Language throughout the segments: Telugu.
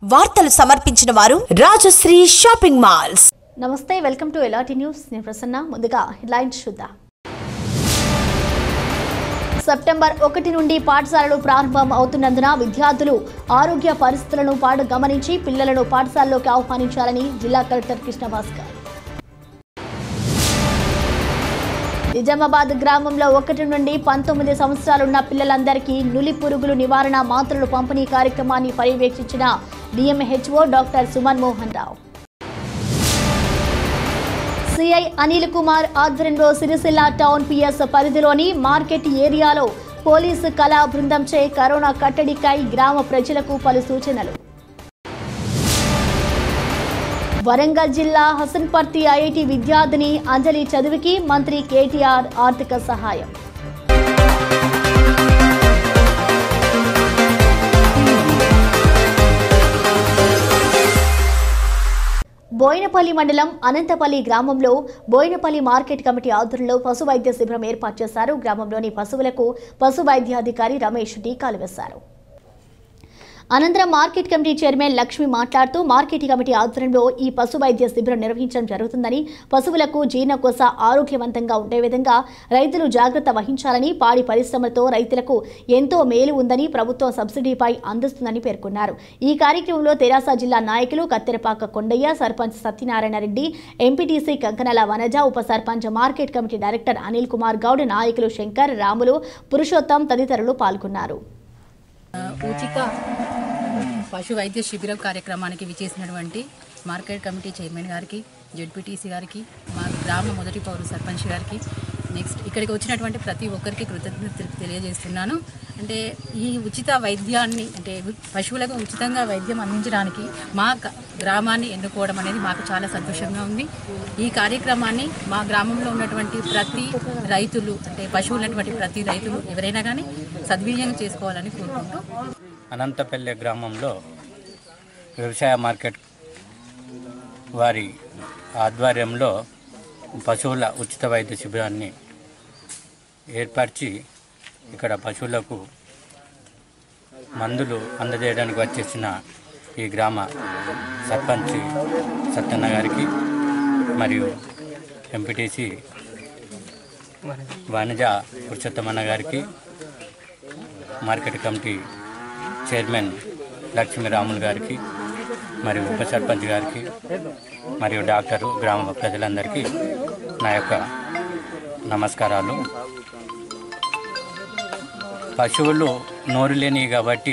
వార్తలు సమర్పించిన వారు రాజశ్రీ షాపింగ్ మాల్స్. నమస్తే, వెల్కమ్ టు ఎలాటి న్యూస్. నేను ప్రసన్న. ముందుగా హెడ్లైన్స్ చూద్దాం. సెప్టెంబర్ 1 నుండి పాఠశాలలు ప్రారంభం అవుతున్నందున విద్యార్థులు ఆరోగ్య పరిస్థితులను గమనించి పిల్లలను పాఠశాలలోకి ఆహ్వానించాలని జిల్లా కలెక్టర్ కృష్ణ భాస్కర్. నిజామాబాద్ గ్రామంలో 1 నుండి 19 సంవత్సరాలున్న పిల్లలందరికీ నులి పురుగులు నివారణ మాత్రలు పంపిణీ కార్యక్రమాన్ని పర్యవేక్షించిన DMHO doctor Suman Mohan Rao. CI Anil Kumar ఆధ్వర్యంలో సిరిసిల్ల టౌన్ పిఎస్ పరిధిలోని మార్కెట్ ఏరియాలో పోలీసు కళా బృందంచే కరోనా కట్టడికై గ్రామ ప్రజలకు పలు సూచనలు. వరంగల్ జిల్లా హసన్పర్తి ఐఐటి విద్యార్థిని అంజలి చదువుకి మంత్రి కేటీఆర్ ఆర్థిక సహాయం. బోయినపల్లి మండలం అనంతపల్లి గ్రామంలో బోయినపల్లి మార్కెట్ కమిటీ ఆధ్వర్యంలో పశు వైద్య శిబిరం ఏర్పాటు చేశారు. గ్రామంలోని పశువులకు పశు వైద్యాధికారి రమేష్ టీకాలు వేశారు. అనంతరం మార్కెట్ కమిటీ చైర్మన్ లక్ష్మి మాట్లాడుతూ మార్కెట్ కమిటీ ఆధ్వర్యంలో ఈ పశు వైద్య శిబిరం నిర్వహించడం జరుగుతుందని, పశువులకు జీర్ణకోశ ఆరోగ్యవంతంగా ఉండే విధంగా రైతులు జాగ్రత్త వహించాలని, పాడి పరిశ్రమలతో రైతులకు ఎంతో మేలు ఉందని ప్రభుత్వం సబ్సిడీపై అందిస్తుందని పేర్కొన్నారు. ఈ కార్యక్రమంలో తెరాస జిల్లా నాయకులు కత్తెరపాక కొండయ్య, సర్పంచ్ సత్యనారాయణ రెడ్డి, ఎంపీటీసీ కంకనల వనజ, ఉప sarpanch market committee director Anil Kumar Goud, నాయకులు శంకర్, రాములు, పురుషోత్తం తదితరులు పాల్గొన్నారు. ఉచిత పశు వైద్య శిబిరం కార్యక్రమానికి విచేసినటువంటి మార్కెట్ కమిటీ చైర్మన్ గారికి, జెడ్పీటీసీ గారికి, మా గ్రామ మొదటి పౌరు సర్పంచ్ గారికి, నెక్స్ట్ ఇక్కడికి వచ్చినటువంటి ప్రతి ఒక్కరికి కృతజ్ఞతలు తెలియజేస్తున్నాను. అంటే ఈ ఉచిత వైద్యాన్ని, అంటే పశువులకు ఉచితంగా వైద్యం అందించడానికి మా గ్రామాన్ని ఎన్నుకోవడం అనేది మాకు చాలా సంతోషంగా ఉంది. ఈ కార్యక్రమాన్ని మా గ్రామంలో ఉన్నటువంటి ప్రతి రైతులు, అంటే పశువులు ఉన్నటువంటి ప్రతి రైతులు ఎవరైనా కానీ సద్వినియోగం చేసుకోవాలని కోరుకుంటూ, అనంతపల్లి గ్రామంలో వ్యవసాయ మార్కెట్ వారి ఆధ్వర్యంలో పశువుల ఉచిత వైద్య శిబిరాన్ని ఏర్పరిచి ఇక్కడ పశువులకు మందులు అందజేయడానికి వచ్చేసిన ఈ గ్రామ సర్పంచ్ సత్యన్న గారికి మరియు ఎంపీటీసీ వనజ పురుషోత్తమన్న గారికి, market committee chairman Lakshmi Ramulu గారికి, మరియు ఉప సర్పంచ్ గారికి, మరియు డాక్టరు, గ్రామ ప్రజలందరికీ నా యొక్క నమస్కారాలు. పశువులు నోరు లేనివి కాబట్టి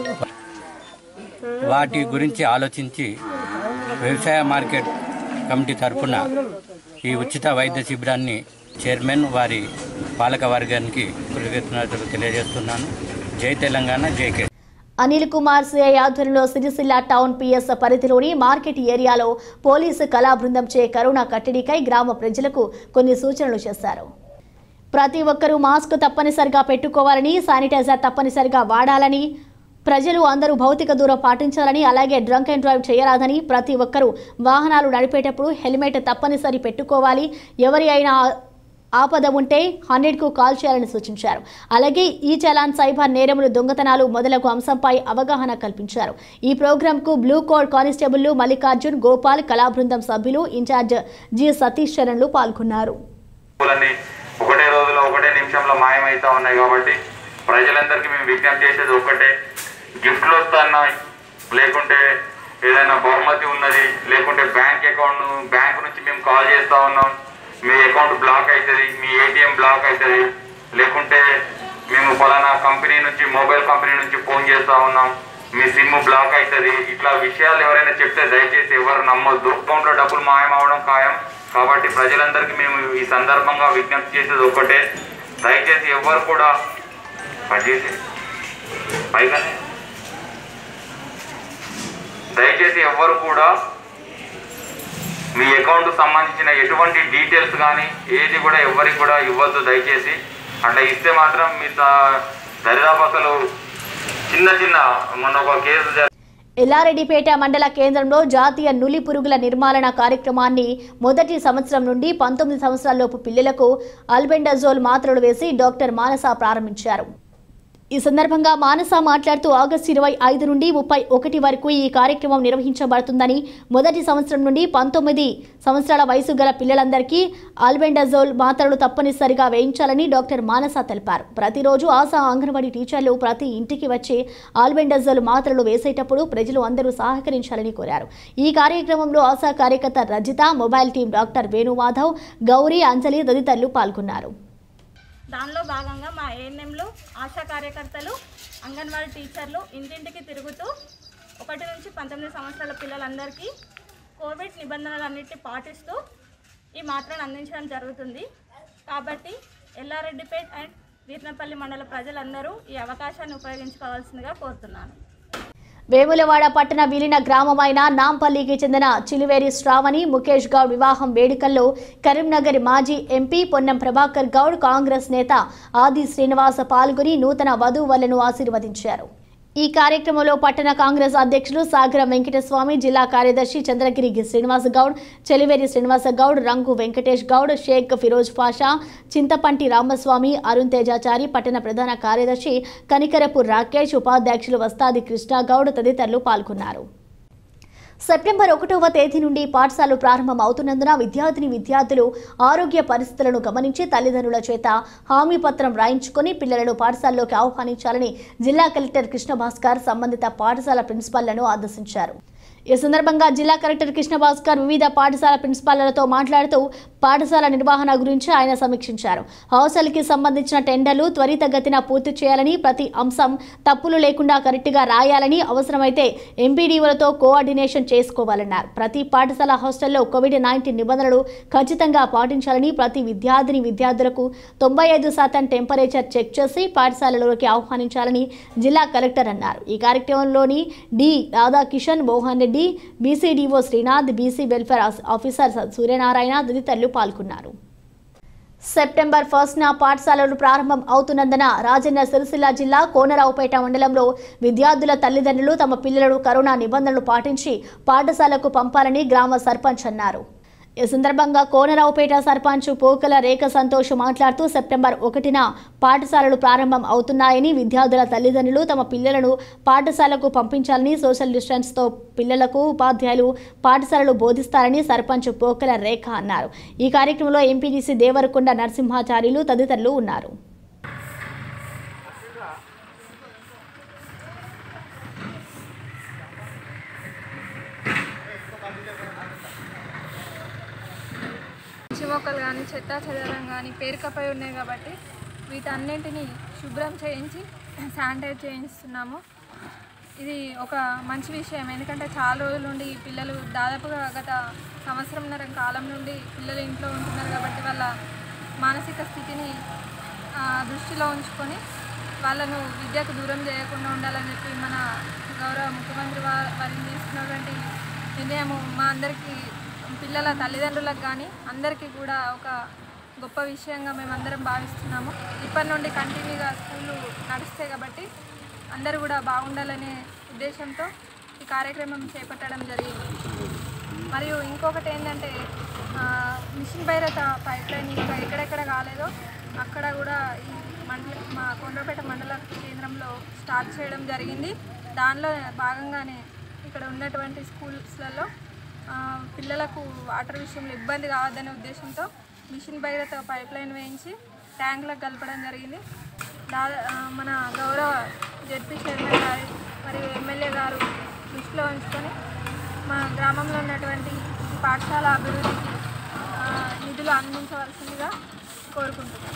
వాటి గురించి ఆలోచించి వ్యవసాయ మార్కెట్ కమిటీ తరఫున ఈ ఉచిత వైద్య శిబిరాన్ని చైర్మన్ వారి పాలక వర్గానికి కృతజ్ఞతలు తెలియజేస్తున్నాను. జై తెలంగాణ, జై కే. అనిల్ కుమార్ సిఐ ఆధ్వర్యంలో సిరిసిల్ల టౌన్ పిఎస్ పరిధిలోని మార్కెట్ ఏరియాలో పోలీసు కళా బృందంచే కరోనా కట్టడికై గ్రామ ప్రజలకు కొన్ని సూచనలు చేశారు. ప్రతి ఒక్కరూ మాస్క్ తప్పనిసరిగా పెట్టుకోవాలని, శానిటైజర్ తప్పనిసరిగా వాడాలని, ప్రజలు అందరూ భౌతిక దూరం పాటించాలని, అలాగే డ్రంక్ అండ్ డ్రైవ్ చేయరాదని, ప్రతి ఒక్కరూ వాహనాలు నడిపేటప్పుడు హెల్మెట్ తప్పనిసరి పెట్టుకోవాలి, ఎవరి అయినా ఆపద ఉంటే 100కు కాల్ చేయాలని సూచించారు. అలాగే ఈ చలాన్, సైబర్ నేరములు, దొంగతనాలు మొదలగు అంశంపై అవగాహన కల్పించారు. ఈ ప్రోగ్రాంకు blue colts constable Mallikarjun, Gopal, కళా బృందం సభ్యులు, ఇన్ఛార్జ్ జి సతీష్ చరణ్లు పాల్గొన్నారు. ఒకటే రోజులో ఒకటే నిమిషంలో మాయమైతా ఉన్నాయి కాబట్టి ప్రజలందరికీ మేము విజ్ఞప్తి చేసేది ఒకటే, గిఫ్ట్లు వస్తున్నాయి, లేకుంటే ఏదైనా బహుమతి ఉన్నది, లేకుంటే బ్యాంక్ నుంచి మేము కాల్ చేస్తూ ఉన్నాం, మీ అకౌంట్ బ్లాక్ అవుతుంది, మీ ఏటీఎం బ్లాక్ అవుతుంది, లేకుంటే మేము ఫలానా కంపెనీ నుంచి, మొబైల్ కంపెనీ నుంచి ఫోన్ చేస్తూ ఉన్నాం, మీ సిమ్ బ్లాక్ అవుతుంది, ఇట్లా విషయాలు ఎవరైనా చెప్తే దయచేసి ఎవరు నమ్మొద్దు. అకౌంట్లో డబ్బులు మాయమవడం ఖాయం. కాబట్టి ప్రజలందరికీ మేము ఈ సందర్భంగా విజ్ఞప్తి చేసేది ఒకటే, దయచేసి ఎవరు కూడా మీ అకౌంట్ సంబంధించిన ఎటువంటి డీటెయిల్స్ కానీ ఏది కూడా ఎవరికి కూడా ఇవ్వద్దు దయచేసి. అట్లా ఇస్తే మాత్రం మీ దరిదాపసలు చిన్న మొన్న ఒక కేసు ఎల్లారెడ్డిపేట మండల కేంద్రంలో జాతీయ నులి పురుగుల నిర్మూలన కార్యక్రమాన్ని మొదటి సంవత్సరం నుండి 19 సంవత్సరాలలోపు పిల్లలకు అల్బెండజోల్ మాత్రలు వేసి డాక్టర్ మానస ప్రారంభించారు. ఈ సందర్భంగా మానస మాట్లాడుతూ ఆగస్టు 25 నుండి 31 వరకు ఈ కార్యక్రమం నిర్వహించబడుతుందని, మొదటి సంవత్సరం నుండి 19 సంవత్సరాల వయసు గల పిల్లలందరికీ ఆల్బెండజోల్ మాత్రలు తప్పనిసరిగా వేయించాలని డాక్టర్ మానస తెలిపారు. ప్రతిరోజు ఆశా అంగన్వాడీ టీచర్లు ప్రతి ఇంటికి వచ్చి ఆల్బెండజోల్ మాత్రలు వేసేటప్పుడు ప్రజలు అందరూ సహకరించాలని కోరారు. ఈ కార్యక్రమంలో ఆశా కార్యకర్త Rajitha, mobile team doctor Venumadhav, Gowri, Anjali తదితరులు పాల్గొన్నారు. దానిలో భాగంగా మా ఏఎన్ఎంలు, ఆశా కార్యకర్తలు, అంగన్వాడీ టీచర్లు ఇంటింటికి తిరుగుతూ 1 నుంచి 19 సంవత్సరాల పిల్లలందరికీ కోవిడ్ నిబంధనలన్నింటినీ పాటిస్తూ ఈ మాత్రను అందించడం జరుగుతుంది. కాబట్టి ఎల్లారెడ్డిపేట అండ్ వీర్నపల్లి మండల ప్రజలందరూ ఈ అవకాశాన్ని ఉపయోగించుకోవాల్సిందిగా కోరుతున్నాను. వేములవాడ పట్టణ విలీన గ్రామమైన నాంపల్లికి చెందిన చిలువేరి శ్రావణి, ముఖేష్ గౌడ్ వివాహం వేడుకల్లో కరీంనగర్ మాజీ ఎంపీ పొన్నం ప్రభాకర్ గౌడ్, కాంగ్రెస్ నేత ఆది శ్రీనివాస పాల్గొని నూతన వధూవరులను ఆశీర్వదించారు. ఈ కార్యక్రమంలో పట్టణ కాంగ్రెస్ అధ్యక్షులు సాగర వెంకటస్వామి, జిల్లా కార్యదర్శి చంద్రగిరి శ్రీనివాస గౌడ్, చెలివేరి శ్రీనివాస గౌడ్, రంగు వెంకటేష్ గౌడ్, షేక్ ఫిరోజ్ పాషా, చింతపంటి రామస్వామి, అరుణ్ తేజాచారి, పట్టణ ప్రధాన కార్యదర్శి కనికరపు రాకేష్, ఉపాధ్యక్షులు వస్తాది కృష్ణ గౌడ్ తదితరులు పాల్గొన్నారు. సెప్టెంబర్ 1వ తేదీ నుండి పాఠశాలలు ప్రారంభం అవుతున్నందున విద్యార్థులు ఆరోగ్య పరిస్థితులను గమనించి తల్లిదండ్రుల చేత హామీ పత్రం రాయించుకొని పిల్లలను పాఠశాలలోకి ఆహ్వానించాలని జిల్లా కలెక్టర్ కృష్ణ భాస్కర్ సంబంధిత పాఠశాల ప్రిన్సిపాల్లను ఆదేశించారు. ఈ సందర్భంగా జిల్లా కలెక్టర్ కృష్ణ భాస్కర్ వివిధ పాఠశాల ప్రిన్సిపాళ్లతో మాట్లాడుతూ పాఠశాల నిర్వహణ గురించి ఆయన సమీక్షించారు. హాస్టల్కి సంబంధించిన టెండర్లు త్వరితగతిన పూర్తి చేయాలని, ప్రతి అంశం తప్పులు లేకుండా కరెక్ట్గా రాయాలని, అవసరమైతే ఎంపీడీఓలతో కోఆర్డినేషన్ చేసుకోవాలన్నారు. ప్రతి పాఠశాల హాస్టల్లో కోవిడ్-19 నిబంధనలు ఖచ్చితంగా పాటించాలని, ప్రతి విద్యార్థులకు 95% టెంపరేచర్ చెక్ చేసి పాఠశాలలోకి ఆహ్వానించాలని జిల్లా కలెక్టర్ అన్నారు. ఈ కార్యక్రమంలోని D Radhakishan, Mohan Reddy, BCDO Srinath, BC welfare officer Suryanarayana తదితరులు పాల్గొన్నారు. సెప్టెంబర్ 1న పాఠశాలలు ప్రారంభం అవుతున్నందున రాజన్న సిరిసిల్ల జిల్లా కోనరావుపేట మండలంలో విద్యార్థుల తల్లిదండ్రులు తమ పిల్లలను కరోనా నిబంధనలు పాటించి పాఠశాలకు పంపాలని గ్రామ సర్పంచ్ అన్నారు. ఈ సందర్భంగా కోనరావుపేట సర్పంచ్ పోకల రేఖ సంతోష్ మాట్లాడుతూ సెప్టెంబర్ 1న పాఠశాలలు ప్రారంభం అవుతున్నాయని, విద్యార్థుల తల్లిదండ్రులు తమ పిల్లలను పాఠశాలకు పంపించాలని, సోషల్ డిస్టెన్స్తో పిల్లలకు ఉపాధ్యాయులు పాఠశాలలు బోధిస్తారని సర్పంచ్ పోకల రేఖ అన్నారు. ఈ కార్యక్రమంలో ఎంపీడీసీ దేవరకొండ నరసింహాచార్యులు తదితరులు ఉన్నారు. మొక్కలు కానీ చెత్త చెదరం కానీ పేరుకపై ఉన్నాయి కాబట్టి వీటన్నింటినీ శుభ్రం చేయించి శానిటైజ్ చేయిస్తున్నాము. ఇది ఒక మంచి విషయం, ఎందుకంటే చాలా రోజుల నుండి పిల్లలు దాదాపుగా గత సంవత్సరంన్నర కాలం నుండి పిల్లలు ఇంట్లో ఉంటున్నారు కాబట్టి వాళ్ళ మానసిక స్థితిని దృష్టిలో ఉంచుకొని వాళ్ళను విద్యకు దూరం చేయకుండా ఉండాలని చెప్పి మన గౌరవ ముఖ్యమంత్రి వారిని తీసుకున్నటువంటి నిర్ణయము మా అందరికీ, పిల్లల తల్లిదండ్రులకు కానీ అందరికీ కూడా ఒక గొప్ప విషయంగా మేమందరం భావిస్తున్నాము. ఇప్పటి నుండి కంటిన్యూగా స్కూళ్ళు నడుస్తాయి కాబట్టి అందరూ కూడా బాగుండాలనే ఉద్దేశంతో ఈ కార్యక్రమం చేపట్టడం జరిగింది. మరియు ఇంకొకటి ఏంటంటే మిషన్ భైరత పైప్ లైన్ ఇంకా ఎక్కడెక్కడ కాలేదో అక్కడ కూడా ఈ మా కొండ్రపేట మండల కేంద్రంలో స్టార్ట్ చేయడం జరిగింది. దానిలో భాగంగానే ఇక్కడ ఉన్నటువంటి స్కూల్స్లలో పిల్లలకు వాటర్ విషయంలో ఇబ్బంది కావద్దనే ఉద్దేశంతో మిషన్ భైరత పైప్ లైన్ వేయించి ట్యాంకులకు కలపడం జరిగింది. మన గౌరవ జెడ్పీ చైర్మన్ గారు మరియు ఎమ్మెల్యే గారు దృష్టిలో ఉంచుకొని మా గ్రామంలో ఉన్నటువంటి పాఠశాల అభివృద్ధికి నిధులు అందించవలసిందిగా కోరుకుంటున్నాను.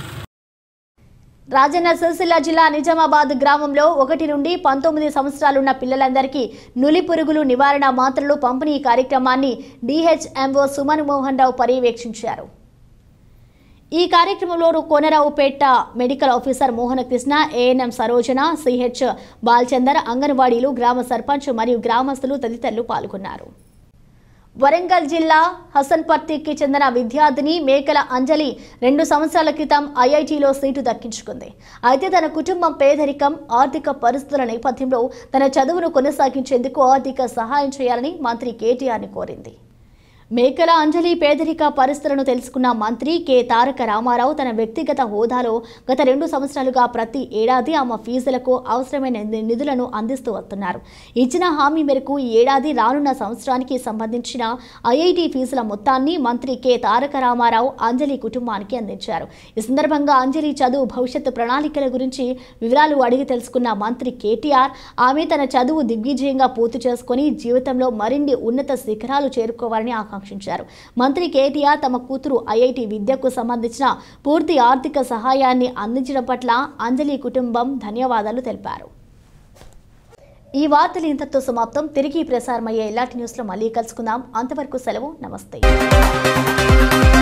రాజన్న సిరిసిల్ల జిల్లా నిజామాబాద్ గ్రామంలో 1 నుండి 19 సంవత్సరాలున్న పిల్లలందరికీ నులి పురుగులు నివారణ మాత్రలు పంపిణీ కార్యక్రమాన్ని డిహెచ్ఎంఓ సుమన్ మోహన్ రావు పర్యవేక్షించారు. ఈ కార్యక్రమంలో Konaraopet medical officer Mohana Krishna, ANM Sarojana, CH Balchander, అంగన్వాడీలు, గ్రామ సర్పంచ్ మరియు గ్రామస్తులు తదితరులు పాల్గొన్నారు. వరంగల్ జిల్లా హసన్పర్తికి చెందిన విద్యార్థిని మేకల అంజలి 2 సంవత్సరాల క్రితం ఐఐటీలో సీటు దక్కించుకుంది. అయితే తన కుటుంబం పేదరికం, ఆర్థిక పరిస్థితుల నేపథ్యంలో తన చదువును కొనసాగించేందుకు ఆర్థిక సహాయం చేయాలని మంత్రి కేటీఆర్ని కోరింది. మేకల అంజలి పేదరిక పరిస్థితులను తెలుసుకున్న మంత్రి కె తారక రామారావు తన వ్యక్తిగత హోదాలో గత 2 సంవత్సరాలుగా ప్రతి ఏడాది ఆమె ఫీజులకు అవసరమైన నిధులను అందిస్తూ వస్తున్నారు. ఇచ్చిన హామీ మేరకు ఈ ఏడాది రానున్న సంవత్సరానికి సంబంధించిన ఐఐటి ఫీజుల మొత్తాన్ని మంత్రి కె తారక రామారావు అంజలి కుటుంబానికి అందించారు. ఈ సందర్భంగా అంజలి చదువు భవిష్యత్తు ప్రణాళికల గురించి వివరాలు అడిగి తెలుసుకున్న మంత్రి కేటీఆర్ ఆమె తన చదువు దిగ్విజయంగా పూర్తి చేసుకుని జీవితంలో మరిన్ని ఉన్నత శిఖరాలు చేరుకోవాలని ఆకాంక్షించారు. మంత్రి కేటీఆర్ తమ కూతురు ఐఐటి విద్యకు సంబంధించిన పూర్తి ఆర్థిక సహాయాన్ని అందించడం పట్ల అంజలి కుటుంబం ధన్యవాదాలు తెలిపారు. ఈ వార్తలు ఇంతతో సమాప్తం. తిరిగి ప్రసారమయ్యే ఇలాంటి న్యూస్లో మళ్ళీ కలుసుకుందాం. అంతవరకు సెలవు. నమస్తే.